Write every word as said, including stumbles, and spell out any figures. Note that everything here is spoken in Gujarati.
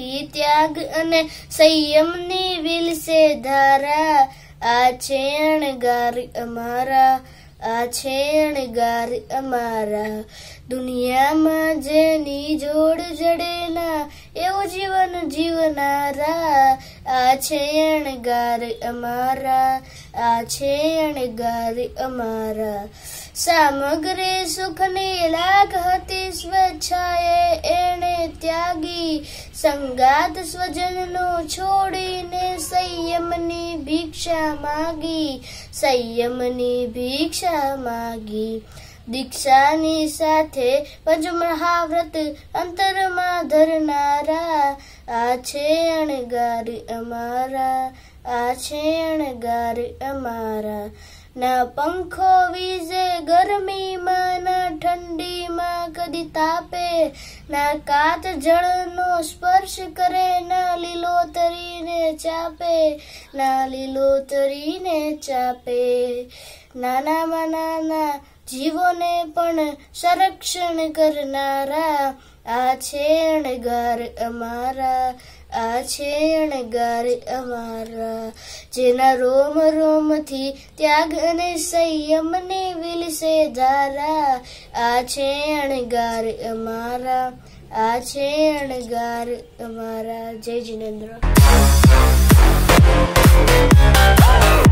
થી ત્યાગ અને સંયમની વિલસે ધારા આ છે અણગાર અમારા આ છે અણગાર અમારા દુનિયામાં જેની જોડ જડે ના એવું જીવન જીવનારા આ છે અણગાર અમારા આ છે અણગાર અમારા સામગ્રી સુખની લાગ હતી સ્વેચ્છાએ એણે ત્યાગી સંગાત સ્વજનનો છોડીને સંયમની ભિક્ષા માગી સંયમની ભિક્ષા માગી દીક્ષાની સાથે પંચમહાવ્રત અંતરમાં ધરનારા આ છે અણગાર અમારા આ છે અણગાર અમારા ના પંખો વીજે ગરમીમાં ના ઠંડીમાં કદી તાપે ના કાચ જળનો સ્પર્શ કરે ના લીલોતરીને ચાપે ના લીલોતરીને ચાપે નાનામાં નાના જીવોને પણ સંરક્ષણ કરનારા આ છે અણગાર અમારા આ છે અણગાર અમારા જેના રોમ રોમથી ત્યાગ અને સંયમને વિલસે ધારા આ છે અણગાર અમારા આ છે અણગાર અમારા જય જિનેન્દ્ર.